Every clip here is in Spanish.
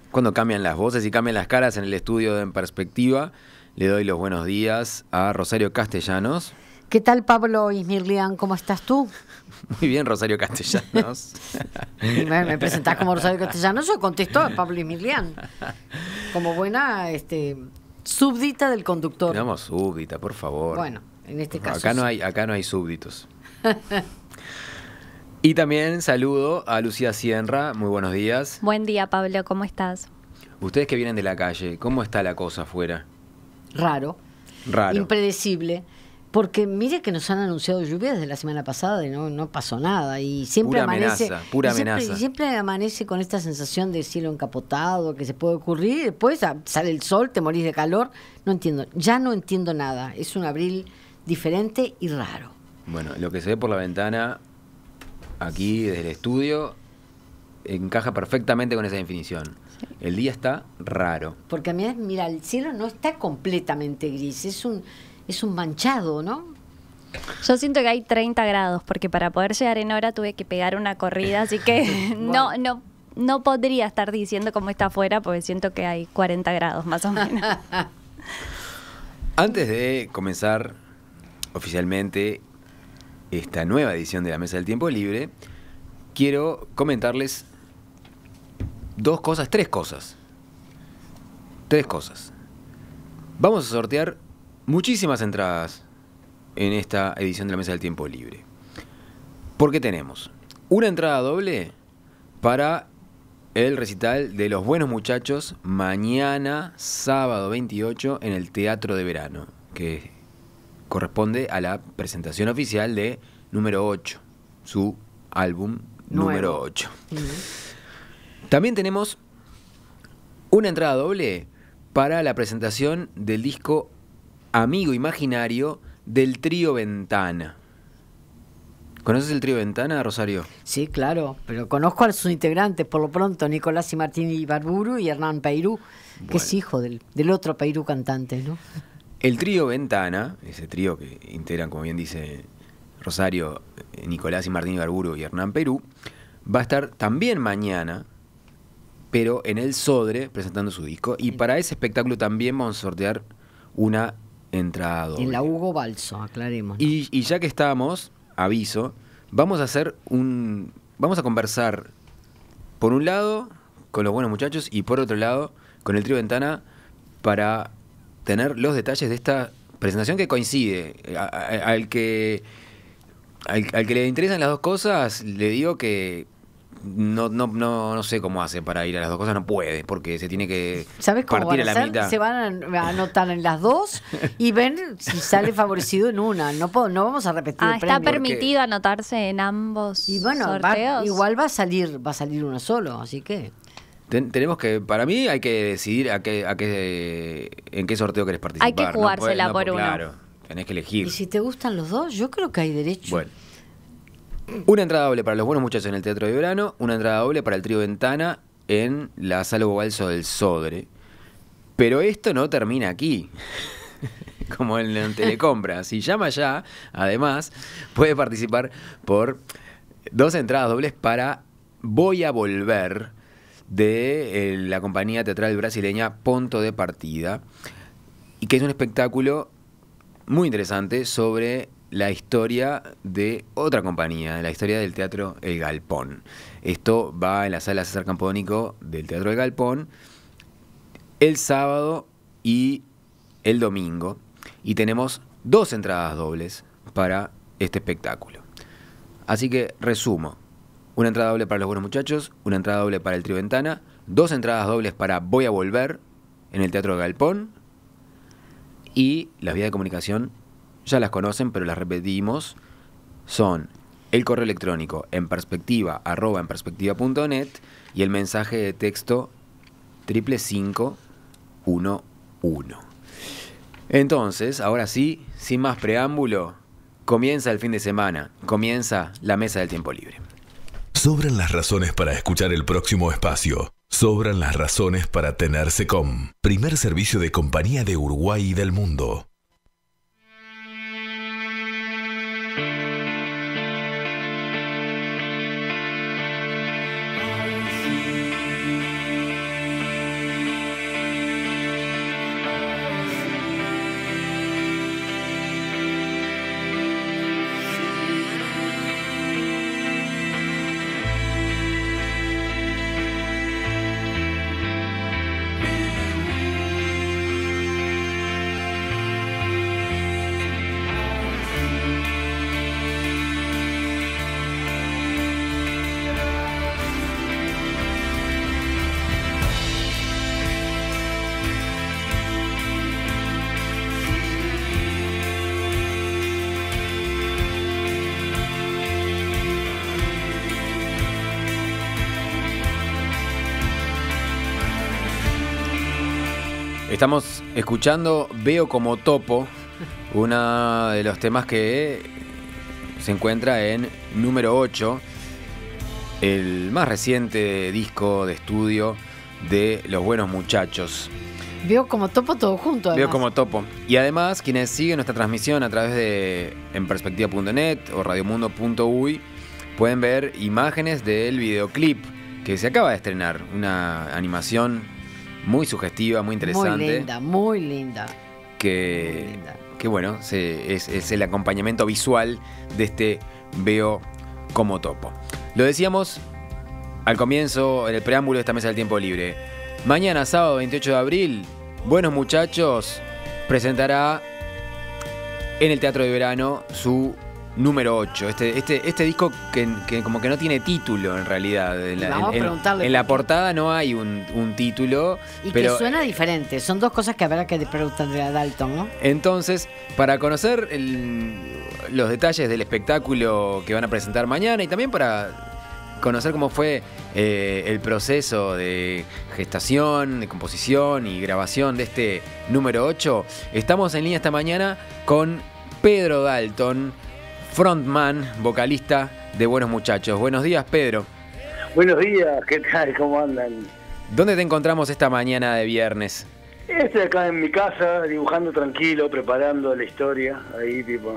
Cuando cambian las voces y cambian las caras en el estudio de En Perspectiva, le doy los buenos días a Rosario Castellanos. ¿Qué tal, Pablo Ismirlian? ¿Cómo estás tú? Muy bien, Rosario Castellanos. Y me presentás como Rosario Castellanos, yo contesto a Pablo Ismirlian. Como buena súbdita del conductor. Tenemos súbdita, por favor. Bueno, en este caso Acá no hay súbditos. Y también saludo a Lucía Cienra. Muy buenos días. Buen día, Pablo, ¿cómo estás? Ustedes que vienen de la calle, ¿cómo está la cosa afuera? Raro. Impredecible. Porque mire que nos han anunciado lluvia desde la semana pasada y no pasó nada. Y siempre pura amenaza. Siempre amanece con esta sensación de cielo encapotado, que se puede ocurrir. Después sale el sol, te morís de calor. Ya no entiendo nada. Es un abril diferente y raro. Bueno, lo que se ve por la ventana aquí desde el estudio encaja perfectamente con esa definición. Sí. El día está raro. Porque a mí, mira, el cielo no está completamente gris. Es un manchado, ¿no? Yo siento que hay 30 grados, porque para poder llegar en hora tuve que pegar una corrida, así que bueno. no podría estar diciendo cómo está afuera, porque siento que hay 40 grados más o menos. Antes de comenzar oficialmente esta nueva edición de la Mesa del Tiempo Libre, quiero comentarles tres cosas. Vamos a sortear muchísimas entradas en esta edición de la Mesa del Tiempo Libre. Porque tenemos una entrada doble para el recital de Los Buenos Muchachos mañana, sábado 28, en el Teatro de Verano, que corresponde a la presentación oficial de número 8, su álbum número 8. También tenemos una entrada doble para la presentación del disco Amigo Imaginario del Trío Ventana. ¿Conoces el Trío Ventana, Rosario? Sí, claro, pero conozco a sus integrantes, por lo pronto, Nicolás y Martín Ibarburu y Hernán Peirú, que es hijo del otro Peirú cantante, ¿no? El Trío Ventana, ese trío que integran, como bien dice Rosario, Nicolás y Martín Ibarburu y Hernán Peirú, va a estar también mañana, pero en el Sodre, presentando su disco. Y para ese espectáculo también vamos a sortear una entrada doble. En la Hugo Balso, aclaremos, ¿no? Y ya que estamos, aviso, vamos a conversar, por un lado, con Los Buenos Muchachos, y por otro lado, con el Trío Ventana, para tener los detalles de esta presentación que coincide. Al que le interesan las dos cosas, le digo que no sé cómo hace para ir a las dos cosas, no puede, porque se tiene que partir a la mitad. Se van a anotar en las dos y ven si sale favorecido en una. No vamos a repetir el premio. ¿Está permitido anotarse en ambos sorteos? Igual va a salir uno solo, así que tenemos que, para mí hay que decidir en qué sorteo querés participar. Hay que jugársela por uno. Claro, tenés que elegir. ¿Y si te gustan los dos? Yo creo que hay derecho. Bueno. Una entrada doble para Los Buenos Muchachos en el Teatro de Verano, una entrada doble para el Trío Ventana en la Sala Hugo Balso del Sodre. Pero esto no termina aquí. Como en Telecompra. Si llama ya, además, puede participar por 2 entradas dobles para Voy a Volver, de la compañía teatral brasileña Ponto de Partida, y que es un espectáculo muy interesante sobre la historia de otra compañía, la historia del Teatro El Galpón. Esto va en la Sala César Campodónico del Teatro El Galpón el sábado y el domingo, y tenemos 2 entradas dobles para este espectáculo. Así que resumo: una entrada doble para Los Buenos Muchachos, una entrada doble para el Trío Ventana, 2 entradas dobles para Voy a Volver en el Teatro El Galpón, y las vías de comunicación ya las conocen, pero las repetimos. Son el correo electrónico enperspectiva@enperspectiva.net y el mensaje de texto 55511. Entonces, ahora sí, sin más preámbulo, comienza el fin de semana, comienza la Mesa del Tiempo Libre. Sobran las razones para escuchar el próximo espacio. Sobran las razones para tener SECOM, primer servicio de compañía de Uruguay y del mundo. Estamos escuchando Veo como topo, uno de los temas que se encuentra en número 8, el más reciente disco de estudio de Los Buenos Muchachos. Veo como topo todo junto, además. Veo como topo. Y además, quienes siguen nuestra transmisión a través de enperspectiva.net o radiomundo.uy pueden ver imágenes del videoclip que se acaba de estrenar. Una animación muy sugestiva, muy interesante. Muy linda. Que bueno, es el acompañamiento visual de este Veo como topo. Lo decíamos al comienzo, en el preámbulo de esta mesa del tiempo libre. Mañana, sábado 28 de abril, Buenos Muchachos presentará en el Teatro de Verano su número 8. Este disco que como que no tiene título en realidad. En la portada no hay un título. Y pero que suena diferente. Son dos cosas que habrá que preguntarle a Dalton, ¿no? Entonces, para conocer los detalles del espectáculo que van a presentar mañana y también para conocer cómo fue el proceso de gestación, de composición y grabación de este número 8, estamos en línea esta mañana con Pedro Dalton, frontman, vocalista de Buenos Muchachos. Buenos días, Pedro. Buenos días, ¿qué tal? ¿Cómo andan? ¿Dónde te encontramos esta mañana de viernes? Estoy acá en mi casa, dibujando tranquilo, preparando la historia, ahí tipo,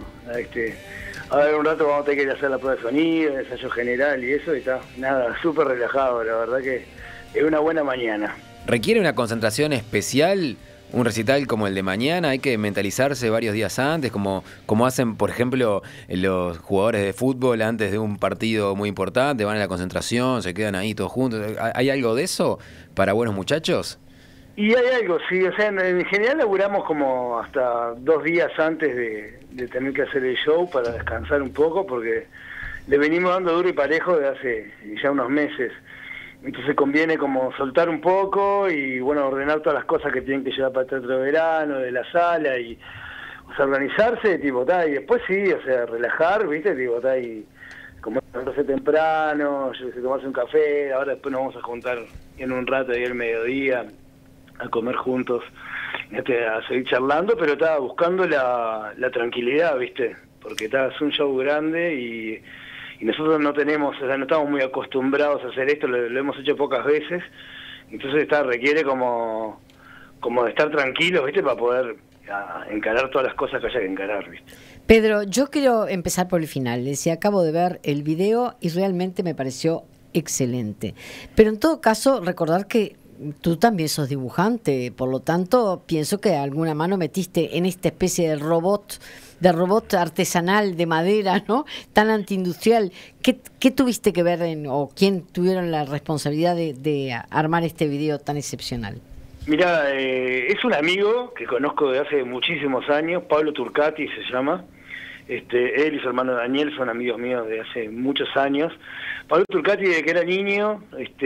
a ver, un rato vamos a tener que ir a hacer la prueba de sonido, el ensayo general y eso, y está, nada, súper relajado, la verdad que es una buena mañana. ¿Requiere una concentración especial un recital como el de mañana? ¿Hay que mentalizarse varios días antes, como hacen, por ejemplo, los jugadores de fútbol antes de un partido muy importante? Van a la concentración, se quedan ahí todos juntos. ¿Hay algo de eso para Buenos Muchachos? Y hay algo, sí, o sea, en general laburamos como hasta 2 días antes de tener que hacer el show para descansar un poco, porque le venimos dando duro y parejo de hace ya unos meses. Entonces conviene como soltar un poco y, bueno, ordenar todas las cosas que tienen que llevar para el Teatro de Verano, de la sala, y o sea, organizarse, tipo, y después sí, o sea, relajar, ¿viste? Tipo, y comerse temprano, yo sé, tomarse un café, ahora después nos vamos a juntar en un rato ahí al mediodía a comer juntos, a seguir charlando, pero estaba buscando la tranquilidad, ¿viste? Porque es un show grande y nosotros no tenemos, o sea, no estamos muy acostumbrados a hacer esto, lo hemos hecho pocas veces, entonces requiere como de estar tranquilos, ¿viste? Para poder encarar todas las cosas que haya que encarar, ¿viste? Pedro, yo quiero empezar por el final. Decía, acabo de ver el video y realmente me pareció excelente. Pero en todo caso, recordar que tú también sos dibujante, por lo tanto, pienso que alguna mano metiste en esta especie de robot artesanal de madera, ¿no? Tan antiindustrial. ¿Qué tuviste que ver o quién tuvieron la responsabilidad de armar este video tan excepcional? Mirá, es un amigo que conozco de hace muchísimos años, Pablo Turcati se llama. Él y su hermano Daniel son amigos míos de hace muchos años. Pablo Turcati, desde que era niño,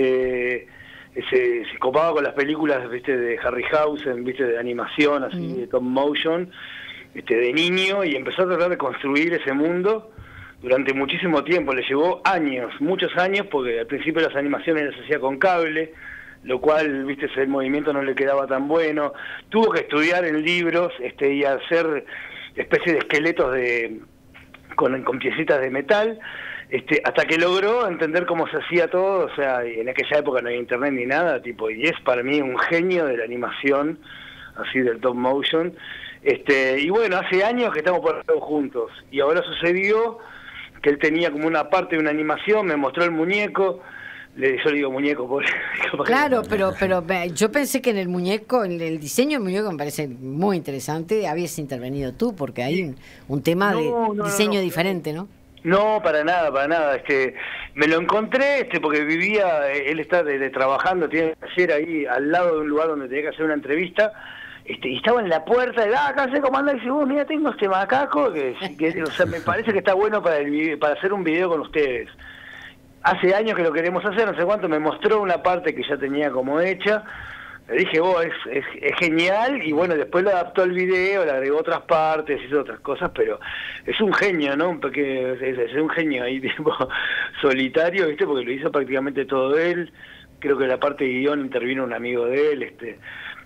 se copaba con las películas, ¿viste? De Harryhausen, ¿viste? De animación, así, de top motion, de niño, y empezó a tratar de construir ese mundo durante muchísimo tiempo. Le llevó años, muchos años, porque al principio las animaciones las hacía con cable, lo cual, ¿viste? El movimiento no le quedaba tan bueno. Tuvo que estudiar en libros y hacer especie de esqueletos con piecitas de metal, hasta que logró entender cómo se hacía todo. O sea, en aquella época no había internet ni nada, y es para mí un genio de la animación, así del top motion. Y bueno, hace años que estamos por todos juntos, y ahora sucedió que él tenía como una parte de una animación, me mostró el muñeco. Yo le digo muñeco por... Claro, pero yo pensé que en el muñeco, en el diseño del muñeco me parece muy interesante, habías intervenido tú, porque hay un tema de diseño diferente, ¿no? No, para nada. Me lo encontré, porque vivía, él está trabajando, tiene que hacer ahí al lado de un lugar donde tenía que hacer una entrevista, y estaba en la puerta, acá sé cómo anda, y dice, mira, tengo este macaco, que o sea, me parece que está bueno para hacer un video con ustedes. Hace años que lo queremos hacer, no sé cuánto, me mostró una parte que ya tenía como hecha, le dije, es genial, y bueno, después lo adaptó al video, le agregó otras partes, hizo otras cosas, pero es un genio, ¿no? Porque es un genio ahí, tipo, solitario, ¿viste? Porque lo hizo prácticamente todo él. Creo que en la parte de guión intervino un amigo de él,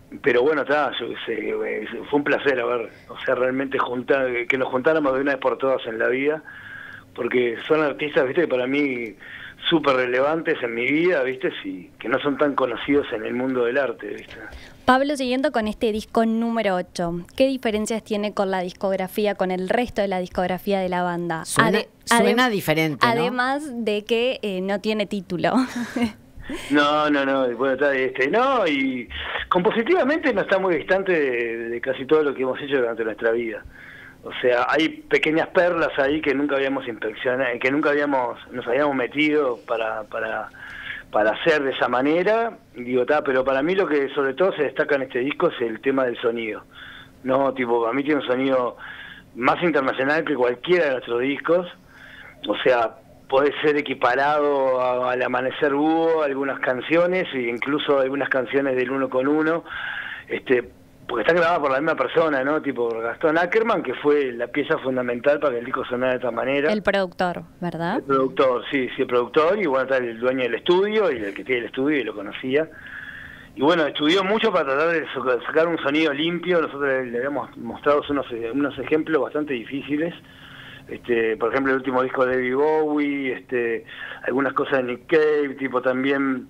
pero bueno, está, fue un placer realmente que nos juntáramos de una vez por todas en la vida, porque son artistas, viste, que para mí súper relevantes en mi vida, viste, y que no son tan conocidos en el mundo del arte, viste. Pablo, siguiendo con este disco número 8, ¿qué diferencias tiene con la discografía, con el resto de la discografía de la banda? Suena diferente, ¿no? Además de que no tiene título. No, bueno, no, y compositivamente no está muy distante de casi todo lo que hemos hecho durante nuestra vida. O sea, hay pequeñas perlas ahí que nunca habíamos inspeccionado, que nunca nos habíamos metido para hacer de esa manera, pero para mí lo que sobre todo se destaca en este disco es el tema del sonido. No, a mí tiene un sonido más internacional que cualquiera de nuestros discos. O sea, puede ser equiparado al Amanecer Búho, algunas canciones, e incluso algunas canciones del Uno con Uno, porque está grabada por la misma persona, ¿no? Gastón Ackerman, que fue la pieza fundamental para que el disco sonara de esta manera. El productor, ¿verdad? El productor, sí, el productor, y bueno, está el dueño del estudio, y el que tiene el estudio, y lo conocía. Y bueno, estudió mucho para tratar de sacar un sonido limpio. Nosotros le habíamos mostrado unos ejemplos bastante difíciles. Por ejemplo, el último disco de David Bowie, algunas cosas de Nick Cave, también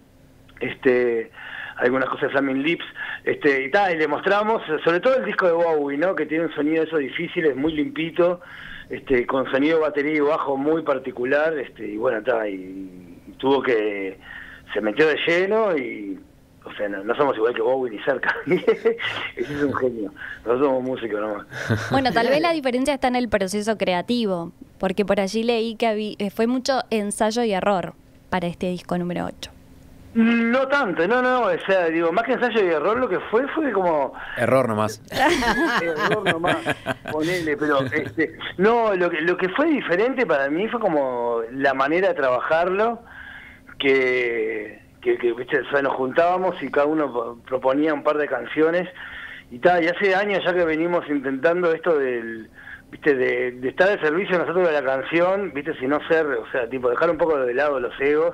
algunas cosas de Flaming Lips, y le mostramos, sobre todo el disco de Bowie, ¿no? Que tiene un sonido de esos difíciles, muy limpito, con sonido de batería y bajo muy particular, y bueno, y tuvo que, se metió de lleno y, o sea, no somos igual que Bowie ni cerca. Ese es un genio. Nosotros somos músicos nomás. Bueno, tal vez la diferencia está en el proceso creativo, porque por allí leí que fue mucho ensayo y error para este disco número 8. No tanto, no, o sea, más que ensayo y error, lo que fue como... Error nomás. Error nomás, ponele, pero no, lo que fue diferente para mí fue como la manera de trabajarlo, que ¿viste? O sea, nos juntábamos y cada uno proponía un par de canciones, y hace años ya que venimos intentando esto del... ¿Viste? De estar al servicio nosotros de la canción, ¿viste? Sino ser, o sea, dejar un poco de lado los egos,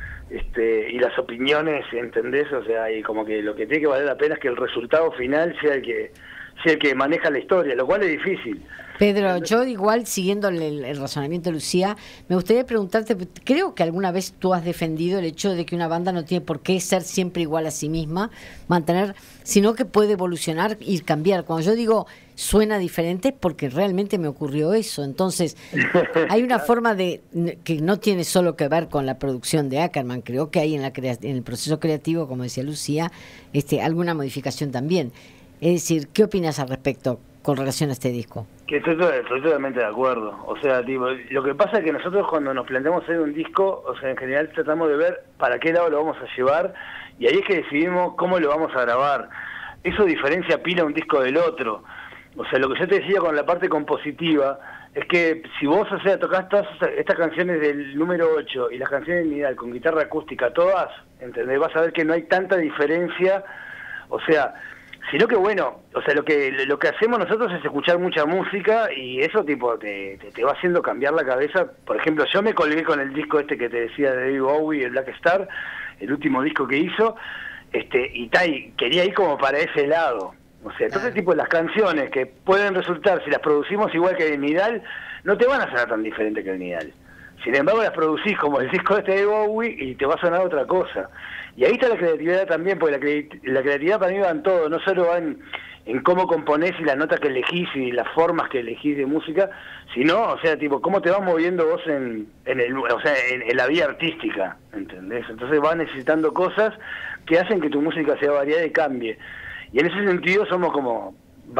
y las opiniones, ¿entendés? O sea, y como que lo que tiene que valer la pena es que el resultado final sea el que maneja la historia, lo cual es difícil. Pedro, yo igual, siguiendo el razonamiento de Lucía, me gustaría preguntarte, creo que alguna vez tú has defendido el hecho de que una banda no tiene por qué ser siempre igual a sí misma, sino que puede evolucionar y cambiar. Cuando yo digo suena diferente, porque realmente me ocurrió eso. Entonces, hay una forma que no tiene solo que ver con la producción de Ackerman, creo que hay en el proceso creativo, como decía Lucía, alguna modificación también. Es decir, ¿qué opinas al respecto con relación a este disco? Que estoy totalmente de acuerdo. O sea, lo que pasa es que nosotros cuando nos planteamos hacer un disco, o sea, en general tratamos de ver para qué lado lo vamos a llevar, y ahí es que decidimos cómo lo vamos a grabar. Eso diferencia pila un disco del otro. O sea, lo que yo te decía con la parte compositiva es que si vos, o sea, tocás todas estas canciones del número 8 y las canciones de Nidal con guitarra acústica, todas, ¿entendés? Vas a ver que no hay tanta diferencia, o sea, sino que bueno, o sea, lo que hacemos nosotros es escuchar mucha música y eso te va haciendo cambiar la cabeza. Por ejemplo, yo me colgué con el disco que te decía de David Bowie, el Black Star, el último disco que hizo, y quería ir como para ese lado. O sea, entonces las canciones que pueden resultar, si las producimos igual que el Nidal, no te van a sonar tan diferente que el Nidal. Sin embargo, las producís como el disco de Bowie y te va a sonar otra cosa. Y ahí está la creatividad también, porque la creatividad para mí va en todo, no solo va en cómo componés y las notas que elegís y las formas que elegís de música, sino, o sea, cómo te vas moviendo vos en la vida artística, ¿entendés? Entonces vas necesitando cosas que hacen que tu música sea variada y cambie. Y en ese sentido somos como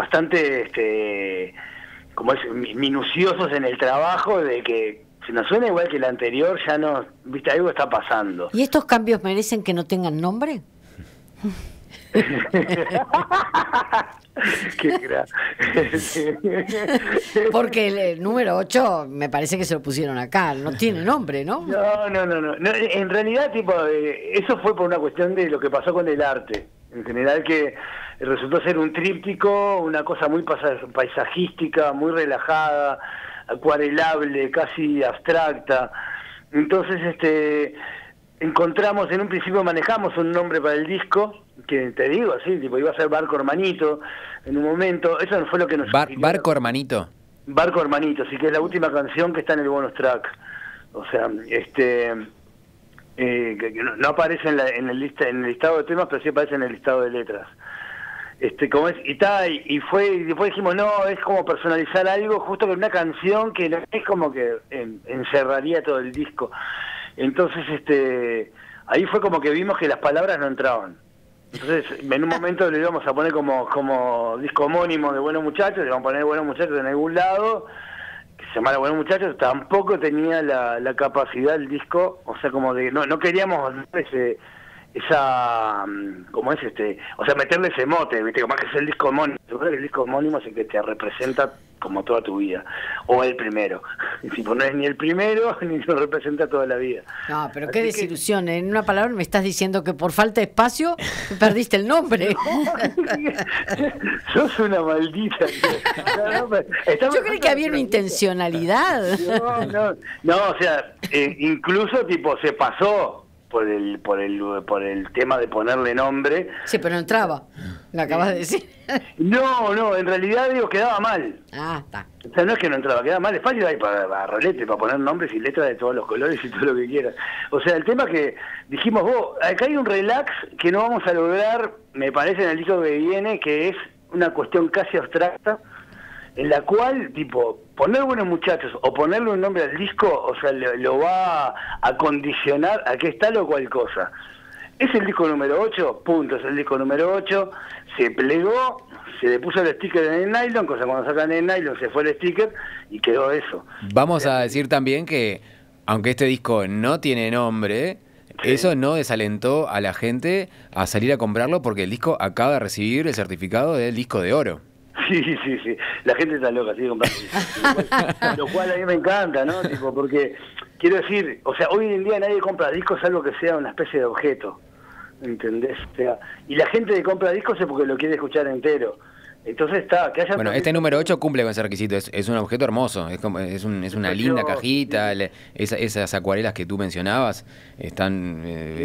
bastante minuciosos en el trabajo, de que si nos suena igual que el anterior, ya no, viste, algo está pasando. ¿Y estos cambios merecen que no tengan nombre? Porque el número 8 me parece que se lo pusieron acá, no tiene nombre, ¿no? No, en realidad eso fue por una cuestión de lo que pasó con el arte en general, que resultó ser un tríptico, una cosa muy paisajística, muy relajada, acuarelable, casi abstracta. Entonces encontramos, en un principio manejamos un nombre para el disco, que te digo, así, tipo, iba a ser Barco Hermanito en un momento. Eso no fue lo que nos... Barco Hermanito. Barco Hermanito, sí, que es la última canción que está en el bonus track. O sea, que no aparece en el listado de temas, pero sí aparece en el listado de letras. Como es, y después dijimos, no, es como personalizar algo justo con una canción que no es como que encerraría todo el disco. Entonces, ahí fue como que vimos que las palabras no entraban. Entonces, en un momento le íbamos a poner como disco homónimo de Buenos Muchachos, le íbamos a poner Buenos Muchachos en algún lado, que se llamara Buenos Muchachos. Tampoco tenía la capacidad el disco, o sea, como de, no queríamos como es o sea, meterle ese mote, ¿viste? Como que es el disco homónimo. Yo creo que el disco homónimo es el que te representa como toda tu vida, o el primero. Y tipo, no es ni el primero ni lo representa toda la vida. No, pero Así qué desilusión. En una palabra me estás diciendo que por falta de espacio perdiste el nombre. Sos una maldita. Yo creí que había una intencionalidad. No, o sea, incluso tipo se pasó por el tema de ponerle nombre. Sí, pero no entraba. Lo acabas de decir. No, en realidad digo, quedaba mal. Ah, está. O sea, no es que no entraba, quedaba mal. Es fácil ahí para rolete, para poner nombres y letras de todos los colores y todo lo que quieras. O sea, el tema que dijimos, acá hay un relax que no vamos a lograr, me parece, en el disco que viene, que es una cuestión casi abstracta, en la cual, tipo, poner Buenos Muchachos o ponerle un nombre al disco, o sea, lo va a condicionar a que está lo cual cosa. Es el disco número 8, punto, es el disco número 8, se plegó, se le puso el sticker en el nylon, cosa cuando sacan el nylon se fue el sticker y quedó eso. Vamos a decir también que, aunque este disco no tiene nombre, sí, eso no desalentó a la gente a salir a comprarlo porque el disco acaba de recibir el certificado del disco de oro. Sí, la gente está loca, sigue comprando. Lo cual a mí me encanta, ¿no? Tipo, porque, quiero decir, o sea, hoy en día nadie compra discos salvo que sea una especie de objeto, ¿entendés? O sea, y la gente que compra discos es porque lo quiere escuchar entero. Entonces que haya... Bueno, este número 8 cumple con ese requisito, es un objeto hermoso, es una linda cajita, esas acuarelas que tú mencionabas están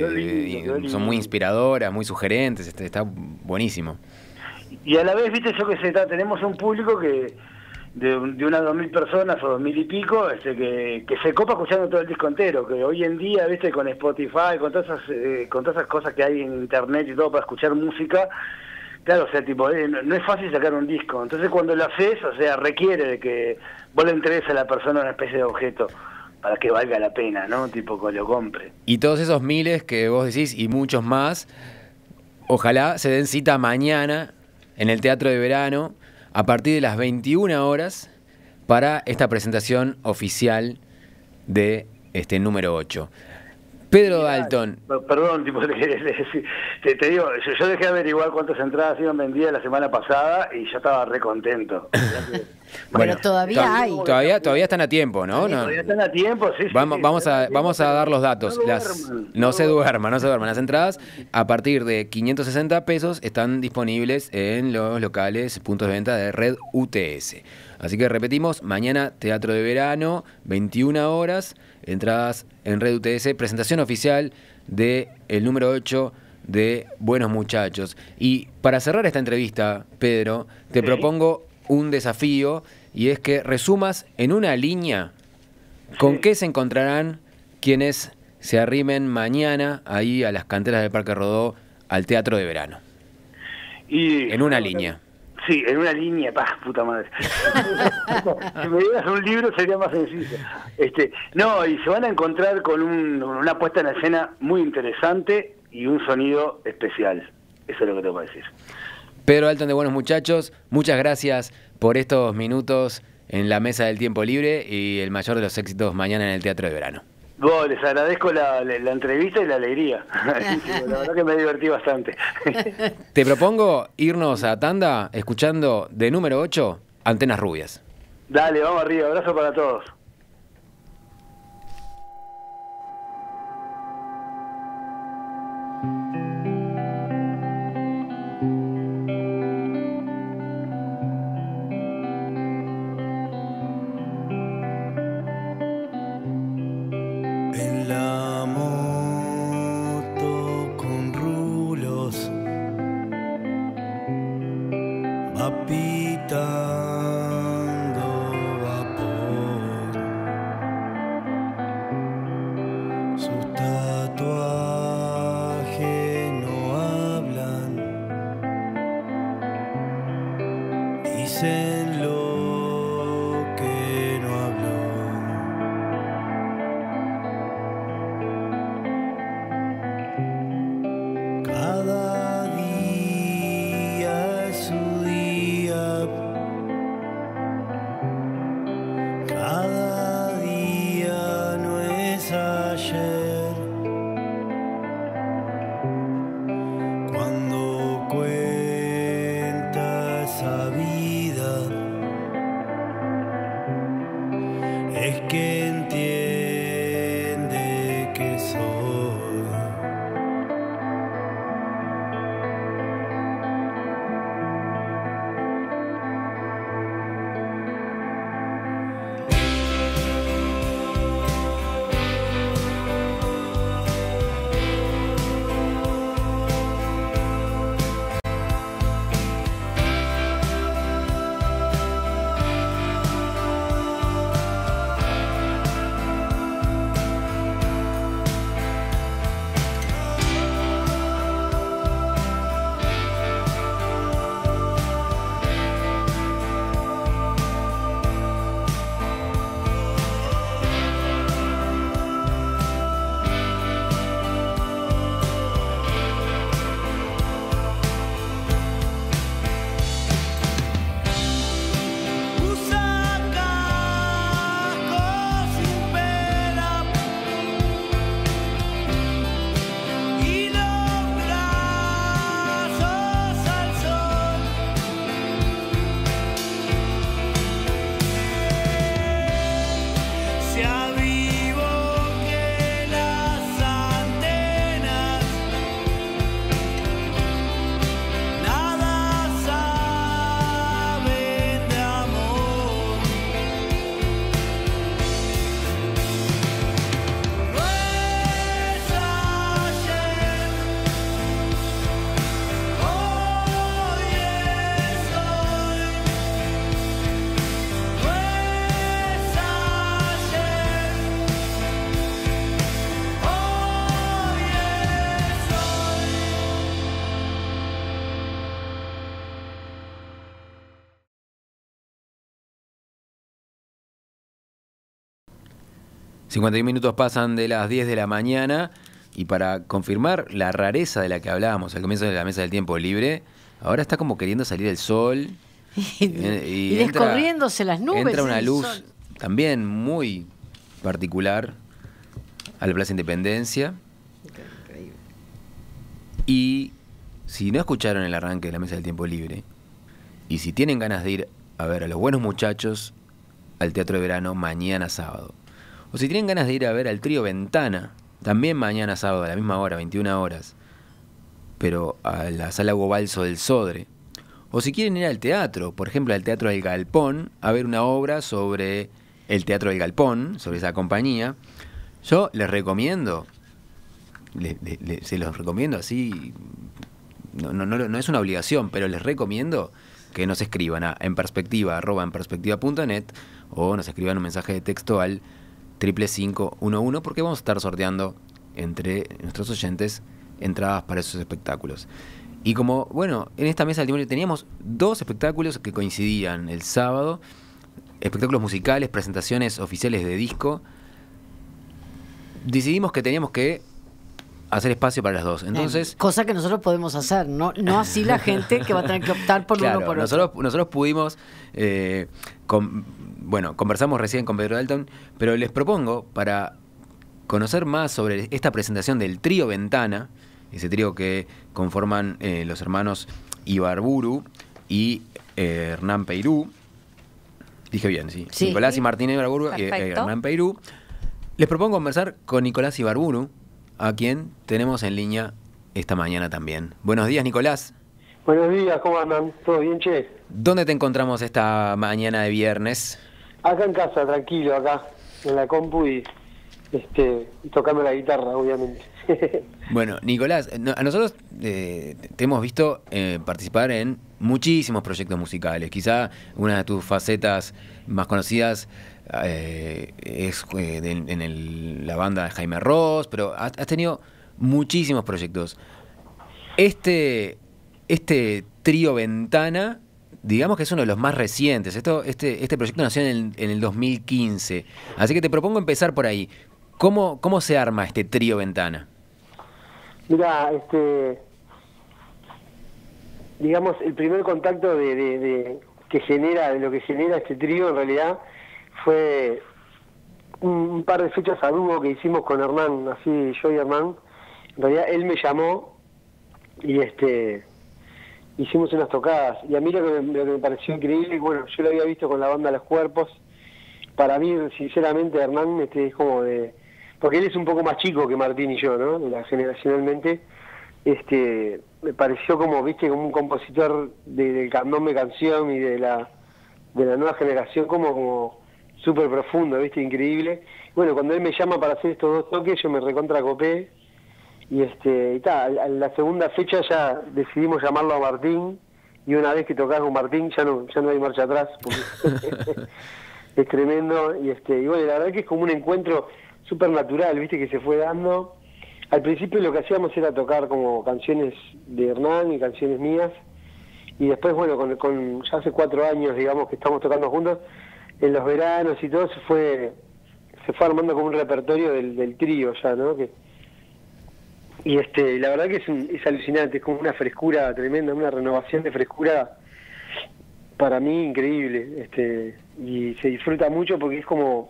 son muy inspiradoras, muy sugerentes, está buenísimo. Y a la vez, viste, tenemos un público que de unas 2.000 personas o 2.000 y pico, que se copa escuchando todo el disco entero, que hoy en día, viste, con Spotify, con todas esas cosas que hay en internet y todo para escuchar música, claro, o sea, tipo, no es fácil sacar un disco. Entonces cuando lo haces, o sea, requiere de que vos le entregues a la persona una especie de objeto para que valga la pena, ¿no? Tipo, que lo compre. Y todos esos miles que vos decís y muchos más, ojalá se den cita mañana en el Teatro de Verano a partir de las 21 horas para esta presentación oficial de este número 8. Pedro Dalton. Perdón, tipo, te digo, yo dejé de averiguar cuántas entradas iban vendidas la semana pasada y yo estaba re contento. Bueno, todavía hay. Todavía están a tiempo, ¿no? Todavía están a tiempo, sí. Vamos a dar los datos. No se duerman. Las entradas a partir de 560 pesos están disponibles en los locales, puntos de venta de Red UTS. Así que repetimos, mañana Teatro de Verano, 21 horas, entradas en Red UTS, presentación oficial de el número 8 de Buenos Muchachos. Y para cerrar esta entrevista, Pedro, te propongo un desafío, y es que resumas en una línea con qué se encontrarán quienes se arrimen mañana ahí a las canteras del Parque Rodó al Teatro de Verano. En una línea. Sí, en una línea, puta madre. Si me dieras un libro sería más sencillo. Y se van a encontrar con una puesta en escena muy interesante y un sonido especial. Eso es lo que te voy a decir. Pedro Dalton de Buenos Muchachos, muchas gracias por estos minutos en la Mesa del Tiempo Libre y el mayor de los éxitos mañana en el Teatro de Verano. Les agradezco la entrevista y la alegría. La verdad que me divertí bastante. Te propongo irnos a tanda escuchando de número 8, Antenas Rubias. Dale, vamos arriba. Abrazo para todos. apitando vapor. Sus tatuajes no hablan, dicen lo que no habló. Cada día es su día, cada día no es ayer. Cuando cuenta esa vida, es que entiende que soy. ...51 minutos pasan de las 10 de la mañana... ...y para confirmar la rareza de la que hablábamos... ...al comienzo de la mesa del tiempo libre... ...ahora está como queriendo salir el sol... y descorriéndose las nubes. Entra una luz sol. También muy particular... ...a la Plaza Independencia... Increíble. Y si no escucharon el arranque de la mesa del tiempo libre... ...y si tienen ganas de ir a ver a los buenos muchachos... ...al Teatro de Verano mañana sábado... O si tienen ganas de ir a ver al trío Ventana, también mañana sábado a la misma hora, 21 horas, pero a la Sala Hugo Balso del Sodre. O si quieren ir al teatro, por ejemplo al Teatro del Galpón, a ver una obra sobre el Teatro del Galpón, sobre esa compañía. Yo les recomiendo, se los recomiendo así, no es una obligación, pero les recomiendo que nos escriban a enperspectiva@enperspectiva.net o nos escriban un mensaje de texto al 55511 porque vamos a estar sorteando entre nuestros oyentes entradas para esos espectáculos. Y como, bueno, en esta mesa del tiempo teníamos 2 espectáculos que coincidían el sábado, espectáculos musicales, presentaciones oficiales de disco, decidimos que teníamos que hacer espacio para las 2. Entonces, cosa que nosotros podemos hacer, no así la gente que va a tener que optar por claro, uno por otro. Nosotros pudimos, conversamos recién con Pedro Dalton, pero les propongo, para conocer más sobre esta presentación del trío Ventana, ese trío que conforman los hermanos Ibarburu y Hernán Peirú, dije bien, sí, Sí. Nicolás y Martín Ibarburu y Perfecto. Hernán Peirú. Les propongo conversar con Nicolás Ibarburu, a quien tenemos en línea esta mañana también. Buenos días, Nicolás. Buenos días, ¿cómo andan? ¿Todo bien, che? ¿Dónde te encontramos esta mañana de viernes? Acá en casa, tranquilo, acá, en la compu y tocando la guitarra, obviamente. Bueno, Nicolás, a nosotros te hemos visto participar en muchísimos proyectos musicales. Quizá una de tus facetas más conocidas es la banda de Jaime Ross, pero has tenido muchísimos proyectos. Este trío Ventana, digamos que es uno de los más recientes. Este proyecto nació en el 2015. Así que te propongo empezar por ahí. ¿Cómo se arma este trío Ventana? Mira, digamos, el primer contacto de lo que genera este trío en realidad fue un par de fechas a dúo que hicimos con Hernán, así yo y Hernán. En realidad él me llamó y hicimos unas tocadas, y a mí lo que me pareció increíble, bueno, yo lo había visto con la banda Los Cuerpos. Para mí, sinceramente, Hernán es como porque él es un poco más chico que Martín y yo, ¿no? Generacionalmente, me pareció como un compositor del candombe canción y de la nueva generación, como súper profundo, ¿viste? Increíble. Bueno, cuando él me llama para hacer estos dos toques, yo me recontracopé. Y a la segunda fecha ya decidimos llamarlo a Martín, y una vez que tocás con Martín ya no hay marcha atrás, porque es tremendo. Y bueno, la verdad que es como un encuentro súper natural, viste, que se fue dando. Al principio lo que hacíamos era tocar como canciones de Hernán y canciones mías, y después, bueno, con ya hace 4 años, digamos, que estamos tocando juntos, en los veranos y todo, se fue armando como un repertorio del trío ya, ¿no? Y la verdad que es alucinante, es como una frescura tremenda, una renovación de frescura para mí increíble, y se disfruta mucho porque es como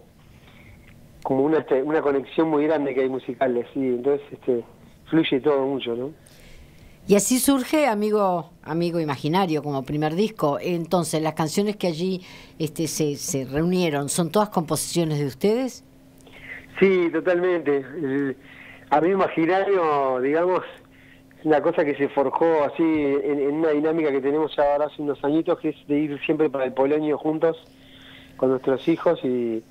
una conexión muy grande que hay musical, así, entonces fluye todo mucho, ¿no? Y así surge Amigo Imaginario como primer disco. Entonces, las canciones que allí se reunieron, ¿son todas composiciones de ustedes? Sí, totalmente. Amigo Imaginario, digamos, es una cosa que se forjó así en una dinámica que tenemos ya ahora hace unos añitos, que es de ir siempre para el Polonio juntos con nuestros hijos, y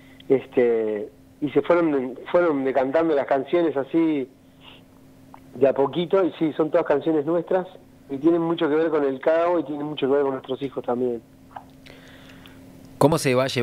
se fueron decantando las canciones así de a poquito, y sí, son todas canciones nuestras y tienen mucho que ver con el Cabo y tienen mucho que ver con nuestros hijos también. ¿Cómo se van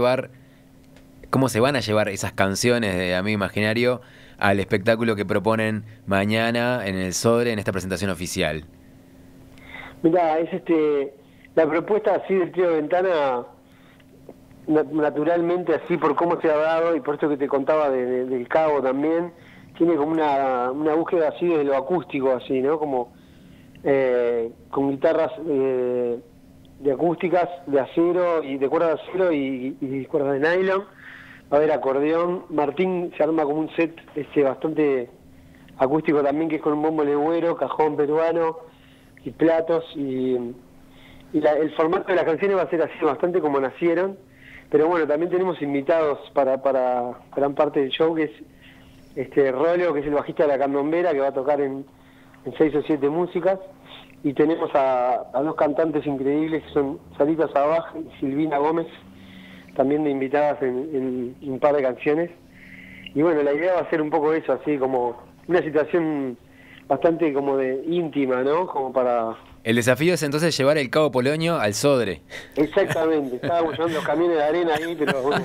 a llevar esas canciones de Amigo Imaginario al espectáculo que proponen mañana en el Sodre, en esta presentación oficial? Mirá, la propuesta así del trío Ventana, naturalmente, así por cómo se ha dado y por esto que te contaba del Cabo también, tiene como una búsqueda así de lo acústico, así, ¿no? Como con guitarras de acústicas de acero y de cuerdas de acero y cuerdas de nylon. Va a haber acordeón. Martín se arma como un set bastante acústico también, que es con un bombo legüero, cajón peruano y platos, y el formato de las canciones va a ser así, bastante como nacieron. Pero bueno, también tenemos invitados para gran parte del show, que es Rolo, que es el bajista de la candombera, que va a tocar en 6 o 7 músicas, y tenemos a 2 cantantes increíbles, que son Sarita Sabaj y Silvina Gómez, también de invitadas en un par de canciones. Y bueno, la idea va a ser un poco eso, así como una situación bastante como de íntima, ¿no? Como para... El desafío es entonces llevar el Cabo Polonio al Sodre. Exactamente, estábamos llevando los camiones de arena ahí, pero bueno.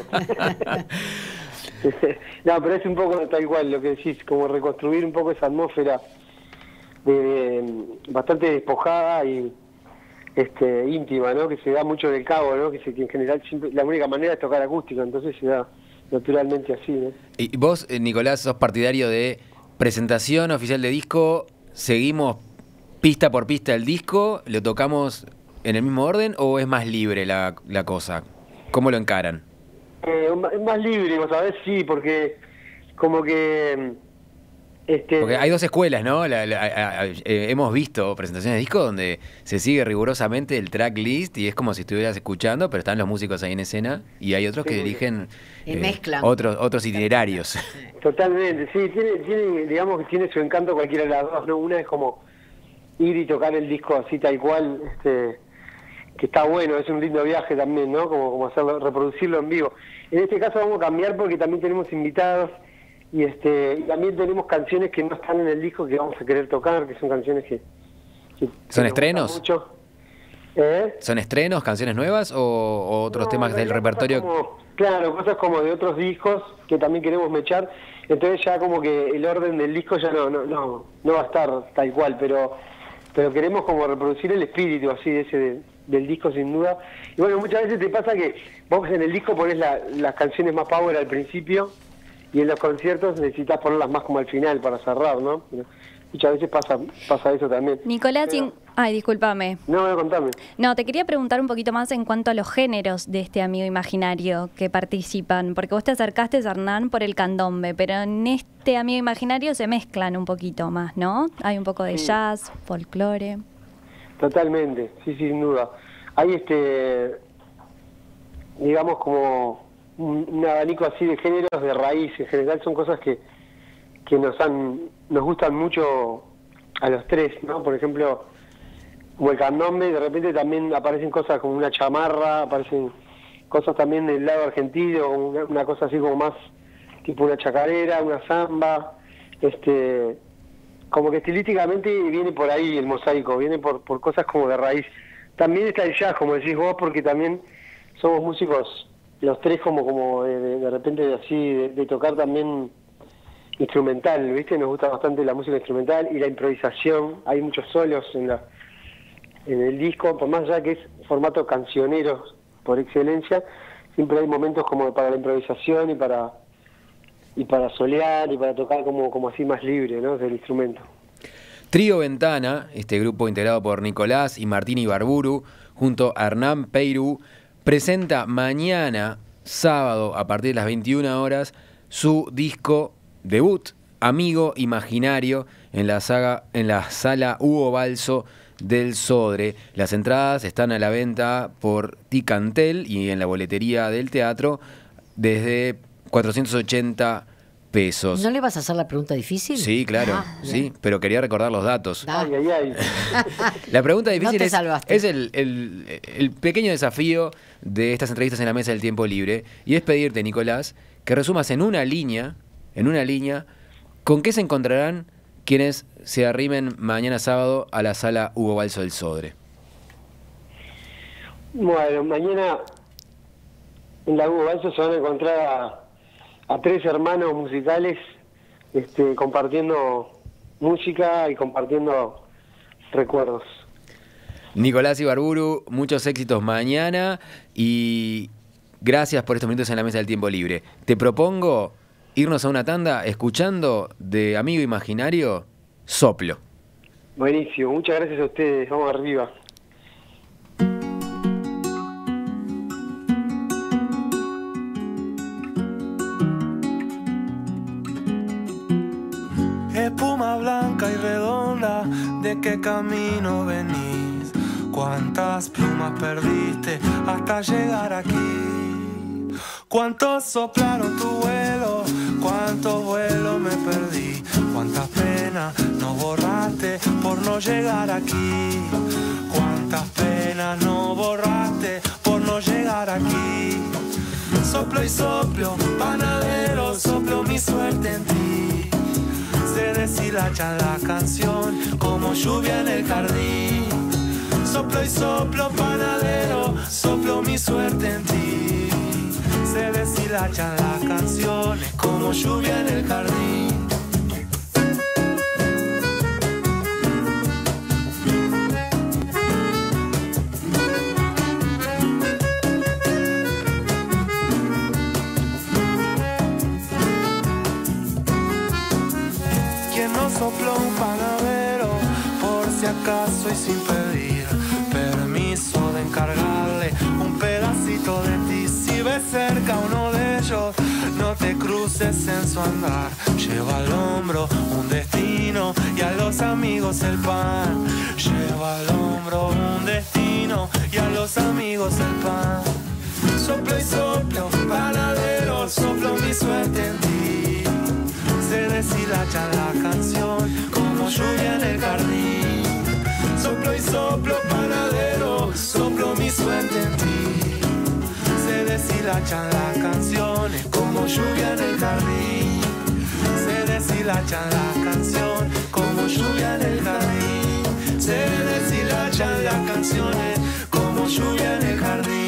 No, pero es un poco tal cual lo que decís, como reconstruir un poco esa atmósfera bastante despojada y íntima, ¿no? Que se da mucho en el Cabo, ¿no? Que en general siempre, la única manera es tocar acústica, entonces se da naturalmente así, ¿no? Y vos, Nicolás, sos partidario de presentación oficial de disco, seguimos pista por pista el disco, lo tocamos en el mismo orden, o es más libre la cosa? ¿Cómo lo encaran? Es más libre, vos sabés, sí, porque como que... Porque hay 2 escuelas, ¿no? Hemos visto presentaciones de disco donde se sigue rigurosamente el tracklist y es como si estuvieras escuchando, pero están los músicos ahí en escena, y hay otros que eligen mezclan otros itinerarios. Totalmente, sí, tiene, digamos que tiene su encanto cualquiera de las dos, ¿no? Una es como ir y tocar el disco así tal cual, que está bueno, es un lindo viaje también, ¿no? Como hacerlo, reproducirlo en vivo. En este caso vamos a cambiar porque también tenemos invitados, Y también tenemos canciones que no están en el disco que vamos a querer tocar, que son canciones que ¿Son estrenos? Mucho. ¿Son estrenos, canciones nuevas o otros temas del repertorio? Claro, cosas como de otros discos que también queremos mechar. Entonces ya como que el orden del disco ya no va a estar tal cual, pero queremos como reproducir el espíritu así del disco sin duda. Y bueno, muchas veces te pasa que vos en el disco ponés las canciones más power al principio y en los conciertos necesitas ponerlas más como al final para cerrar, ¿no? Pero muchas veces pasa eso también. Nicolás, ay, discúlpame. No, contame. No, te quería preguntar un poquito más en cuanto a los géneros de este amigo imaginario que participan, porque vos te acercaste, Hernán, por el candombe, pero en este amigo imaginario se mezclan un poquito más, ¿no? Hay un poco de jazz, folclore. Totalmente, sí, sin duda. Hay digamos como un abanico así de géneros de raíz. En general son cosas que nos gustan mucho a los tres, ¿no? Por ejemplo, como el candombe, de repente también aparecen cosas como una chamarra, aparecen cosas también del lado argentino, una cosa así como más tipo una chacarera, una samba, como que estilísticamente viene por ahí el mosaico, viene por cosas como de raíz. También está el jazz, como decís vos, porque también somos músicos los tres como de repente así, de tocar también instrumental, ¿viste? Nos gusta bastante la música instrumental y la improvisación. Hay muchos solos en el disco, por más allá que es formato cancionero por excelencia, siempre hay momentos como para la improvisación y para solear y para tocar como así más libre, ¿no? Del instrumento. Trío Ventana, este grupo integrado por Nicolás y Martín Ibarburu, junto a Hernán Peirú, presenta mañana, sábado, a partir de las 21 horas, su disco debut, Amigo Imaginario, en la sala Hugo Balso del Sodre. Las entradas están a la venta por Ticantel y en la boletería del teatro desde 480 pesos. ¿No le vas a hacer la pregunta difícil? Sí, claro, sí, pero quería recordar los datos. Ay. La pregunta difícil No te salvaste. es el pequeño desafío de estas entrevistas en la mesa del tiempo libre, y es pedirte, Nicolás, que resumas en una línea, con qué se encontrarán quienes se arrimen mañana sábado a la sala Hugo Balso del Sodre. Bueno, mañana en la Hugo Balso se van a encontrar a tres hermanos musicales compartiendo música y compartiendo recuerdos. Nicolás Ibarburu, muchos éxitos mañana y gracias por estos minutos en la mesa del tiempo libre. Te propongo irnos a una tanda escuchando de Amigo Imaginario, Soplo. Buenísimo, muchas gracias a ustedes, vamos arriba. Espuma blanca y redonda, ¿de qué camino venís? ¿Cuántas plumas perdiste hasta llegar aquí? ¿Cuántos soplaron tu vuelo? ¿Cuántos vuelos me perdí? ¿Cuántas penas no borraste por no llegar aquí? ¿Cuántas penas no borraste por no llegar aquí? Soplo y soplo, panadero, soplo mi suerte en ti. Se deshilacha la canción como lluvia en el jardín. Soplo y soplo, panadero, soplo mi suerte en ti. Se deshilachan las canciones como lluvia en el jardín. ¿Quién no sopló un panadero por si acaso y sin pedir permiso de encargarle un pedacito de ti? Si ves cerca uno de ellos, no te cruces en su andar. Lleva al hombro un destino y a los amigos el pan. Lleva al hombro un destino y a los amigos el pan. Soplo y soplo, panadero, soplo mi suerte en ti. Se deshilacha la canción como lluvia en el jardín. Soplo y soplo, panadero, soplo mi suerte en ti. Se deshilachan las canciones como lluvia en el jardín. deshilachan la canción como lluvia en el jardín. Se deshilachan las canciones como lluvia en el jardín.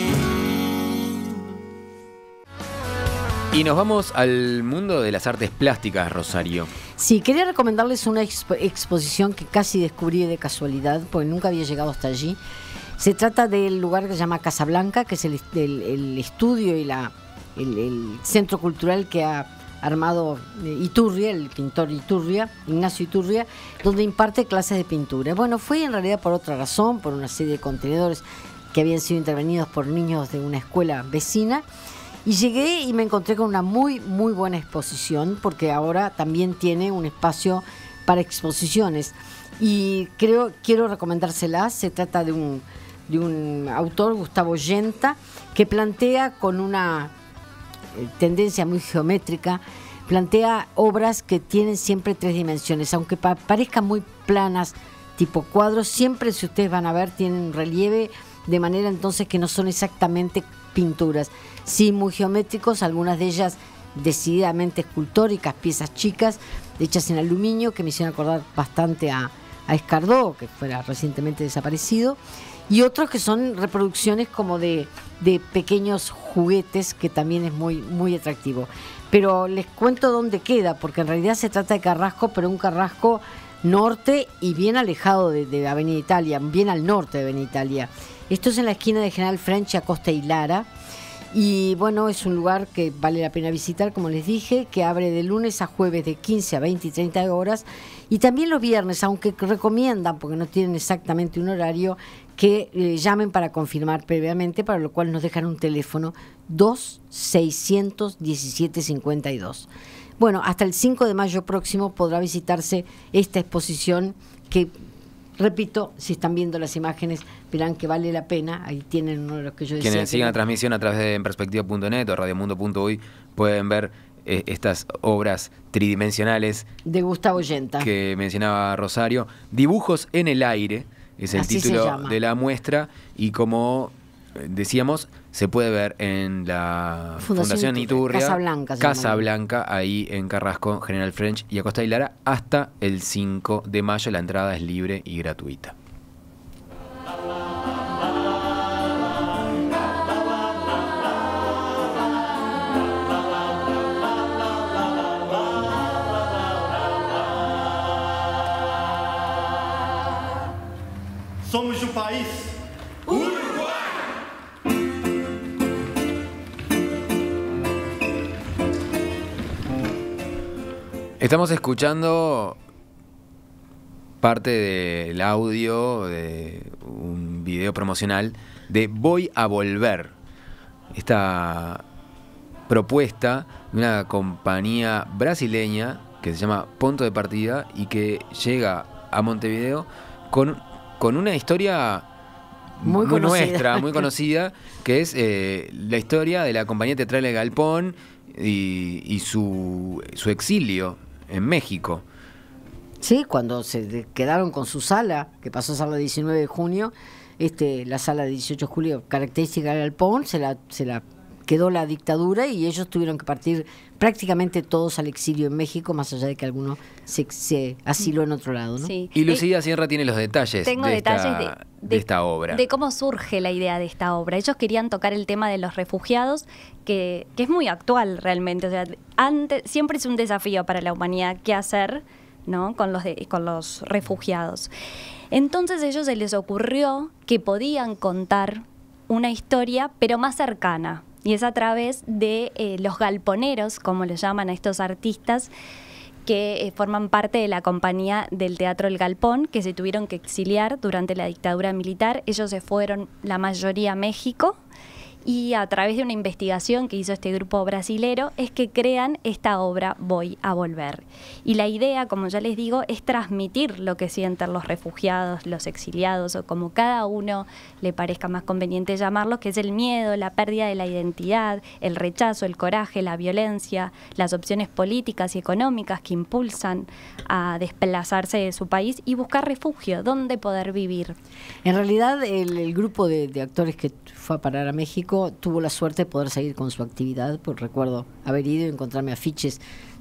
Y nos vamos al mundo de las artes plásticas, Rosario. Sí, quería recomendarles una exposición que casi descubrí de casualidad, porque nunca había llegado hasta allí. Se trata del lugar que se llama Casablanca, que es el estudio y el centro cultural que ha armado Iturria, el pintor Iturria, Ignacio Iturria, donde imparte clases de pintura. Bueno, fue en realidad por otra razón, por una serie de contenedores que habían sido intervenidos por niños de una escuela vecina. Y llegué y me encontré con una muy, muy buena exposición, porque ahora también tiene un espacio para exposiciones. Y quiero recomendársela. Se trata de un autor, Gustavo Yenta, que plantea con una tendencia muy geométrica, plantea obras que tienen siempre 3 dimensiones, aunque parezcan muy planas, tipo cuadros, siempre, si ustedes van a ver, tienen relieve, de manera entonces que no son exactamente pinturas, sí muy geométricos, algunas de ellas decididamente escultóricas, piezas chicas, hechas en aluminio, que me hicieron acordar bastante a Escardó, que fuera recientemente desaparecido, y otros que son reproducciones como de pequeños juguetes, que también es muy, muy atractivo. Pero les cuento dónde queda, porque en realidad se trata de Carrasco, pero un Carrasco norte y bien alejado de Avenida Italia, bien al norte de Avenida Italia. Esto es en la esquina de General French y Acosta y Lara. Y bueno, es un lugar que vale la pena visitar, como les dije, que abre de lunes a jueves de 15 a 20 y 30 horas. Y también los viernes, aunque recomiendan, porque no tienen exactamente un horario, que llamen para confirmar previamente, para lo cual nos dejan un teléfono 2-600-1752. Bueno, hasta el 5 de mayo próximo podrá visitarse esta exposición que, repito, si están viendo las imágenes verán que vale la pena. Ahí tienen uno de los que yo decía. Quienes sigan la transmisión a través de enperspectiva.net o radiomundo.uy pueden ver estas obras tridimensionales de Gustavo Yenta que mencionaba Rosario. Dibujos en el aire es el Así título de la muestra, y como decíamos, se puede ver en la Fundación Iturria, Casablanca, ahí en Carrasco, General French y Acosta y Lara, hasta el 5 de mayo. La entrada es libre y gratuita. Somos o país Estamos escuchando parte del audio de un video promocional de Voy a Volver, esta propuesta de una compañía brasileña que se llama Punto de Partida y que llega a Montevideo con una historia muy nuestra, muy conocida, que es la historia de la compañía teatral El Galpón y su exilio en México. Sí, cuando se quedaron con su sala, que pasó a ser la 19 de junio, la sala de 18 de julio, característica del Galpón, se la quedó la dictadura y ellos tuvieron que partir prácticamente todos al exilio en México, más allá de que alguno se asiló en otro lado, ¿no? Sí. Y Lucía Sierra tiene los detalles, de esta obra. De cómo surge la idea de esta obra. Ellos querían tocar el tema de los refugiados, que es muy actual realmente. O sea, siempre es un desafío para la humanidad qué hacer, ¿no? con los refugiados. Entonces a ellos se les ocurrió que podían contar una historia, pero más cercana. Y es a través de los galponeros, como les llaman a estos artistas, que forman parte de la compañía del Teatro El Galpón, que se tuvieron que exiliar durante la dictadura militar. Ellos se fueron, la mayoría, a México, y a través de una investigación que hizo este grupo brasilero es que crean esta obra Voy a Volver. Y la idea, como ya les digo, es transmitir lo que sienten los refugiados, los exiliados, o como cada uno le parezca más conveniente llamarlos, que es el miedo, la pérdida de la identidad, el rechazo, el coraje, la violencia, las opciones políticas y económicas que impulsan a desplazarse de su país y buscar refugio, dónde poder vivir. En realidad, el grupo de actores que fue a parar a México tuvo la suerte de poder seguir con su actividad, porque recuerdo haber ido y encontrarme afiches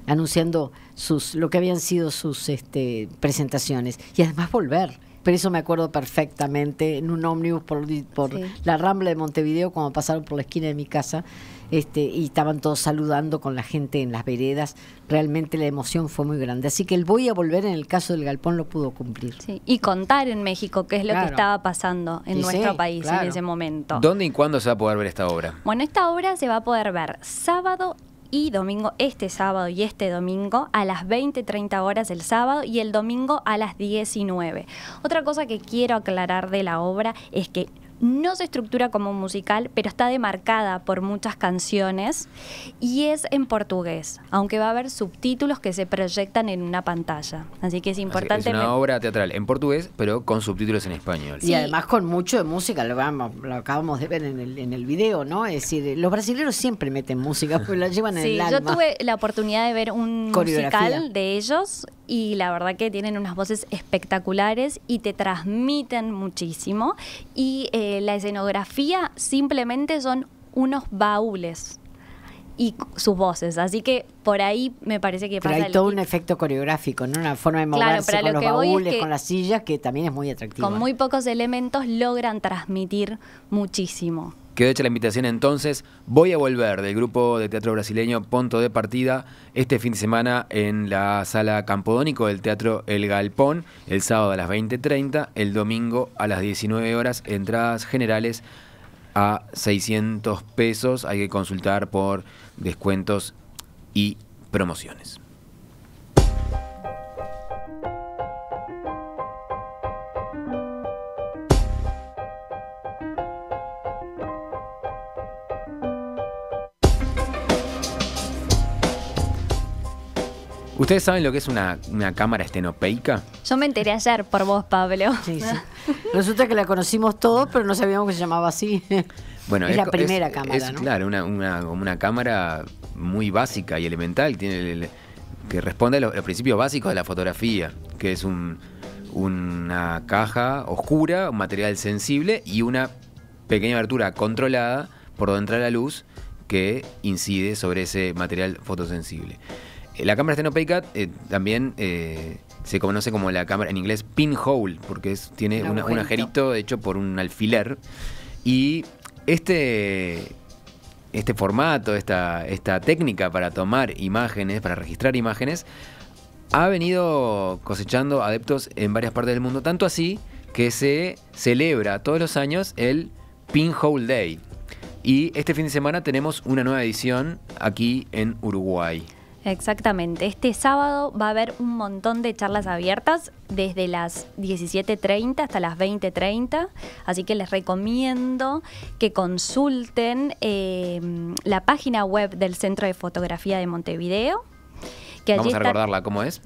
anunciando lo que habían sido sus presentaciones. Y además volver. Pero eso me acuerdo perfectamente, en un ómnibus por la Rambla de Montevideo, cuando pasaron por la esquina de mi casa, y estaban todos saludando con la gente en las veredas. Realmente la emoción fue muy grande. Así que el voy a volver, en el caso del Galpón, lo pudo cumplir. Sí, y contar en México qué es lo que estaba pasando en nuestro país en ese momento. ¿Dónde y cuándo se va a poder ver esta obra? Bueno, esta obra se va a poder ver sábado y domingo, este sábado y este domingo a las 20:30 horas el sábado y el domingo a las 19. Otra cosa que quiero aclarar de la obra es que no se estructura como un musical, pero está demarcada por muchas canciones y es en portugués, aunque va a haber subtítulos que se proyectan en una pantalla. Así que es importante. Es una obra teatral en portugués, pero con subtítulos en español. Y además con mucho de música, lo acabamos de ver en el video, ¿no? Es decir, los brasileños siempre meten música, porque la llevan en el alma. Yo tuve la oportunidad de ver un musical de ellos y la verdad que tienen unas voces espectaculares y te transmiten muchísimo. Y la escenografía simplemente son unos baúles y sus voces, así que por ahí me parece que pero pasa hay todo un efecto coreográfico, ¿no? Una forma de moverse con los baúles, con las sillas, que también es muy atractiva. Con muy pocos elementos logran transmitir muchísimo. Quedó hecha la invitación entonces. Voy a volver, del grupo de teatro brasileño Ponto de Partida, este fin de semana en la sala Campodónico del Teatro El Galpón, el sábado a las 20:30, el domingo a las 19 horas, entradas generales a 600 pesos. Hay que consultar por descuentos y promociones. ¿Ustedes saben lo que es una cámara estenopeica? Yo me enteré ayer por vos, Pablo. Sí. Resulta que la conocimos todos, pero no sabíamos que se llamaba así. Bueno, es la primera cámara, ¿no? Claro, una cámara muy básica y elemental, que responde a los principios básicos de la fotografía, que es una caja oscura, un material sensible y una pequeña abertura controlada por donde entra la luz que incide sobre ese material fotosensible. La cámara estenopeica también se conoce como la cámara, en inglés, pinhole, porque tiene un agujerito hecho por un alfiler. Y este formato, esta técnica para tomar imágenes, para registrar imágenes, ha venido cosechando adeptos en varias partes del mundo, tanto así que se celebra todos los años el Pinhole Day. Y este fin de semana tenemos una nueva edición aquí en Uruguay. Exactamente. Este sábado va a haber un montón de charlas abiertas desde las 17:30 hasta las 20:30, así que les recomiendo que consulten la página web del Centro de Fotografía de Montevideo. Vamos a recordarla, ¿cómo es?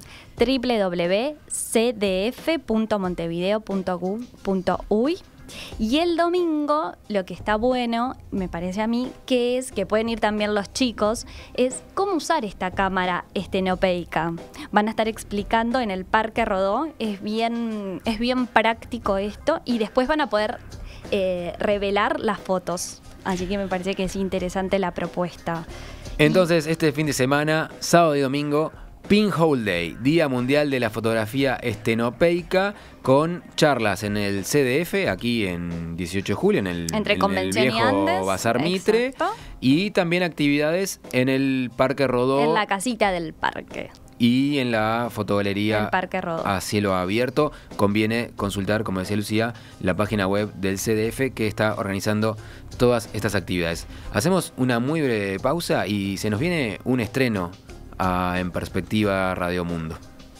www.cdf.montevideo.gov.uy. Y el domingo, lo que está bueno, me parece a mí, que es que pueden ir también los chicos, es cómo usar esta cámara estenopeica. Van a estar explicando en el Parque Rodó, es bien práctico esto, y después van a poder revelar las fotos. Así que me parece que es interesante la propuesta. Entonces, este fin de semana, sábado y domingo, Pinhole Day, Día Mundial de la Fotografía Estenopeica, con charlas en el CDF, aquí en 18 de julio, en el viejo Bazar Mitre, y también actividades en el Parque Rodó. En la casita del parque. Y en la fotogalería a cielo abierto. Conviene consultar, como decía Lucía, la página web del CDF, que está organizando todas estas actividades. Hacemos una muy breve pausa y se nos viene un estreno en Perspectiva Radio Mundo.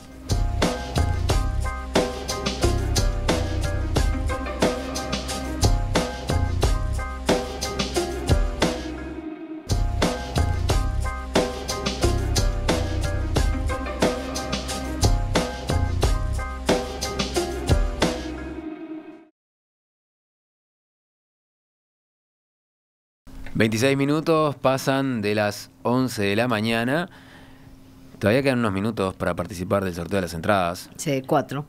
...26 minutos pasan de las 11 de la mañana... Todavía quedan unos minutos para participar del sorteo de las entradas. Sí, 4.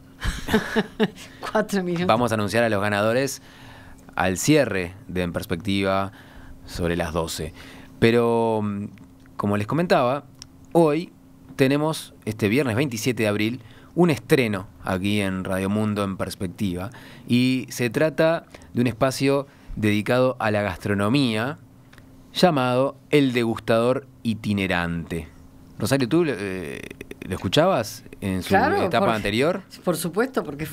4 minutos. Vamos a anunciar a los ganadores al cierre de En Perspectiva sobre las 12. Pero, como les comentaba, hoy tenemos este viernes 27 de abril un estreno aquí en Radio Mundo en Perspectiva, y se trata de un espacio dedicado a la gastronomía llamado El Degustador Itinerante. Rosario, ¿tú lo escuchabas en su etapa anterior? Por supuesto, porque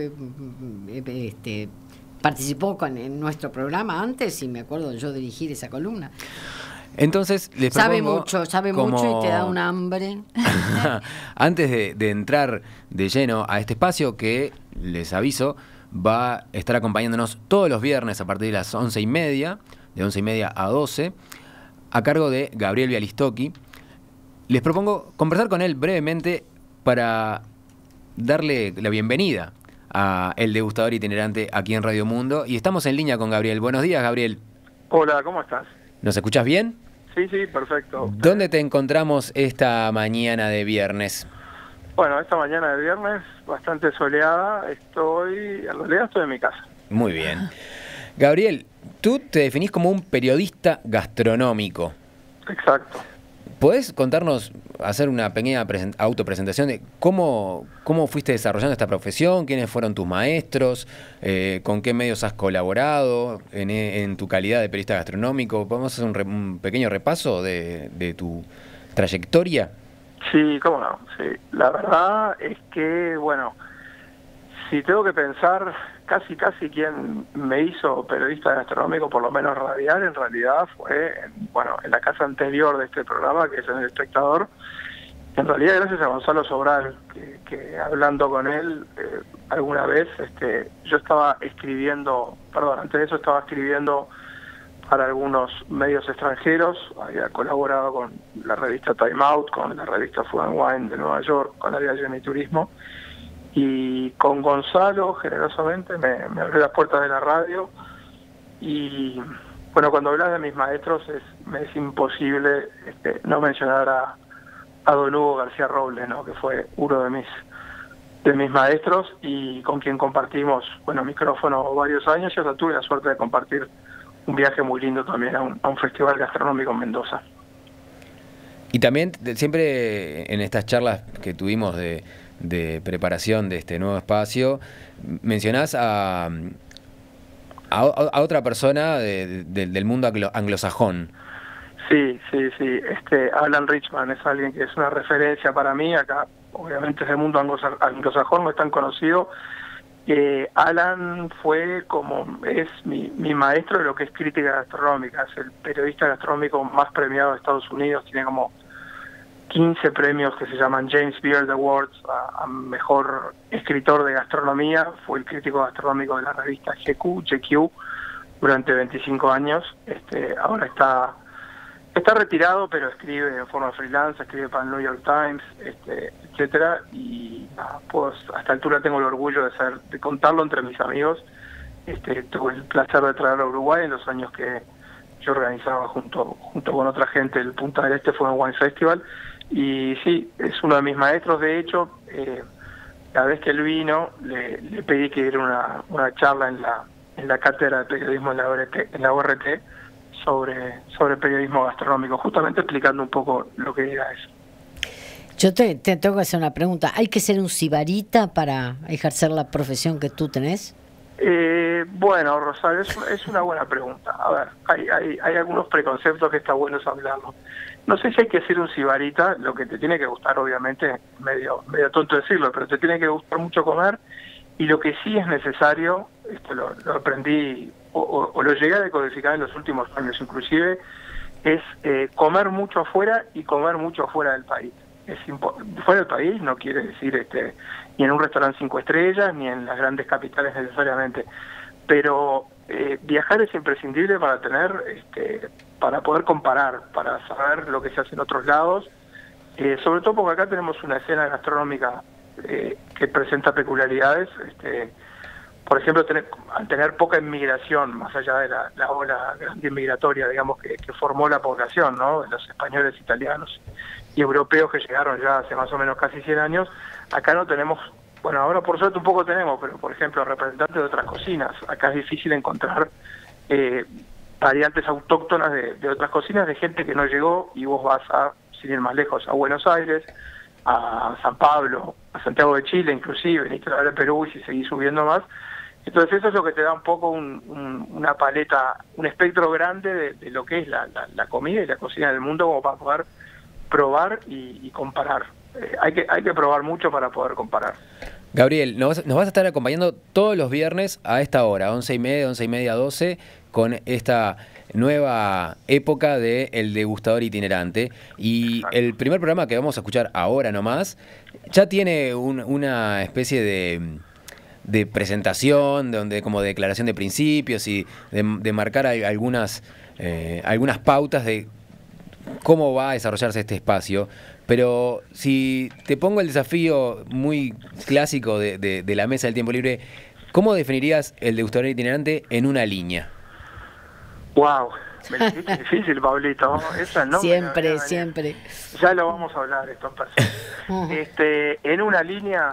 participó en nuestro programa antes y me acuerdo yo dirigir esa columna. Entonces, les propongo sabe mucho y te da un hambre. Antes de entrar de lleno a este espacio, que les aviso, va a estar acompañándonos todos los viernes a partir de las 11:30, de 11:30 a 12, a cargo de Gabriel Bialystocchi. Les propongo conversar con él brevemente para darle la bienvenida a El Degustador Itinerante aquí en Radio Mundo. Y estamos en línea con Gabriel. Buenos días, Gabriel. Hola, ¿cómo estás? ¿Nos escuchás bien? Sí, perfecto. ¿Dónde te encontramos esta mañana de viernes? Bueno, esta mañana de viernes, bastante soleada, en realidad estoy en mi casa. Muy bien. Gabriel, tú te definís como un periodista gastronómico. Exacto. ¿Podés contarnos, hacer una pequeña autopresentación de cómo fuiste desarrollando esta profesión? ¿Quiénes fueron tus maestros? ¿Con qué medios has colaborado en tu calidad de periodista gastronómico? ¿Podemos hacer un pequeño repaso de tu trayectoria? Sí, cómo no. Sí. La verdad es que, bueno, si tengo que pensar casi quien me hizo periodista gastronómico, por lo menos radial, en realidad fue, en la casa anterior de este programa, que es El Espectador. En realidad, gracias a Gonzalo Sobral, que hablando con él alguna vez, yo estaba escribiendo, antes de eso estaba escribiendo para algunos medios extranjeros, había colaborado con la revista Time Out, con la revista Food and Wine de Nueva York, con Aviación y Turismo, y con Gonzalo generosamente me abrió las puertas de la radio. Y bueno, cuando hablas de mis maestros me es imposible no mencionar a don Hugo García Robles, ¿no? Que fue uno de mis maestros y con quien compartimos micrófono varios años. Yo tuve la suerte de compartir un viaje muy lindo también a un festival gastronómico en Mendoza. Y también siempre en estas charlas que tuvimos de preparación de este nuevo espacio, mencionás a otra persona del mundo anglosajón. Sí. Alan Richman es alguien que es una referencia para mí. Acá, obviamente, es el mundo anglosajón, no es tan conocido. Alan es mi maestro de lo que es crítica gastronómica. Es el periodista gastronómico más premiado de Estados Unidos. Tiene como 15 premios que se llaman James Beard Awards a mejor escritor de gastronomía. Fue el crítico gastronómico de la revista GQ durante 25 años. Ahora está retirado, pero escribe en forma freelance, escribe para el New York Times, etcétera. Y pues a esta altura tengo el orgullo de contarlo entre mis amigos. Tuve el placer de traerlo a Uruguay en los años que yo organizaba junto con otra gente el Punta del Este Food and Wine Festival. Y sí, es uno de mis maestros. De hecho, la vez que él vino, le pedí que diera una charla en la cátedra de periodismo en la ORT sobre periodismo gastronómico, justamente explicando un poco lo que era eso. Yo te tengo que hacer una pregunta. ¿Hay que ser un sibarita para ejercer la profesión que tú tenés? Bueno, Rosario, es una buena pregunta. A ver, hay algunos preconceptos que está bueno hablarlo. No sé si hay que ser un sibarita. Lo que te tiene que gustar, obviamente, medio tonto decirlo, pero te tiene que gustar mucho comer. Y lo que sí es necesario, esto lo aprendí o lo llegué a decodificar en los últimos años inclusive, es comer mucho afuera y comer mucho afuera del país. Fuera del país no quiere decir ni en un restaurante 5 estrellas ni en las grandes capitales necesariamente, pero viajar es imprescindible para para poder comparar, para saber lo que se hace en otros lados, sobre todo porque acá tenemos una escena gastronómica que presenta peculiaridades. Por ejemplo, al tener poca inmigración, más allá de la ola grande inmigratoria, digamos, que formó la población, ¿no? Los españoles, italianos y europeos que llegaron ya hace más o menos casi 100 años, acá no tenemos, bueno, ahora por suerte un poco tenemos, pero por ejemplo, representantes de otras cocinas. Acá es difícil encontrar variantes autóctonas de otras cocinas, de gente que no llegó, y vos vas sin ir más lejos, a Buenos Aires, a San Pablo, a Santiago de Chile inclusive, veniste a ver a Perú y si seguís subiendo más. Entonces eso es lo que te da un poco una paleta, un espectro grande de lo que es la comida y la cocina del mundo, como para poder probar y comparar. Hay que probar mucho para poder comparar. Gabriel, nos vas a estar acompañando todos los viernes a esta hora, 11:30, 12, con esta nueva época de El Degustador Itinerante. Y el primer programa que vamos a escuchar ahora nomás ya tiene una especie de presentación, donde como declaración de principios y de marcar algunas pautas de cómo va a desarrollarse este espacio. Pero si te pongo el desafío muy clásico de la mesa del tiempo libre, ¿cómo definirías el degustador itinerante en una línea? Wow, me lo hiciste difícil, Pablito. Esa no siempre. Ya lo vamos a hablar esto en persona. En una línea,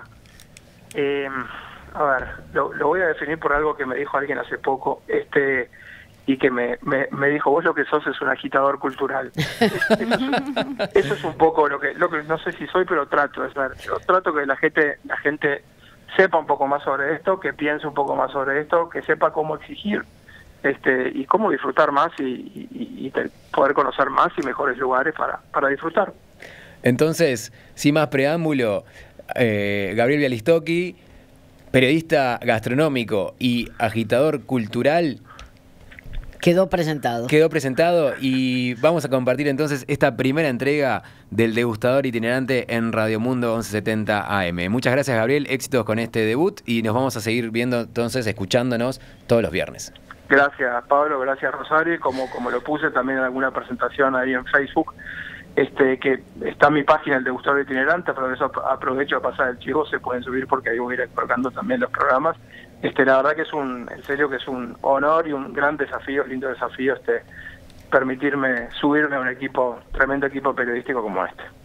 a ver, lo voy a definir por algo que me dijo alguien hace poco, y que me dijo, vos lo que sos es un agitador cultural. Eso es un poco lo que no sé si soy, pero trato de ser. Yo trato que la gente sepa un poco más sobre esto, que piense un poco más sobre esto, que sepa cómo exigir y cómo disfrutar más y poder conocer más y mejores lugares para disfrutar. Entonces, sin más preámbulo, Gabriel Bialystocki, periodista gastronómico y agitador cultural, quedó presentado y vamos a compartir entonces esta primera entrega del Degustador Itinerante en Radio Mundo 1170 AM. Muchas gracias, Gabriel, éxitos con este debut y nos vamos a seguir viendo entonces, escuchándonos todos los viernes. Gracias, Pablo, gracias, Rosario, como lo puse también en alguna presentación ahí en Facebook, que está mi página, el Degustador Itinerante, pero eso aprovecho a pasar el chivo, se pueden subir porque ahí voy a ir colgando también los programas. La verdad que es en serio que es un honor y un gran desafío, lindo desafío, permitirme subirme a un tremendo equipo periodístico como este.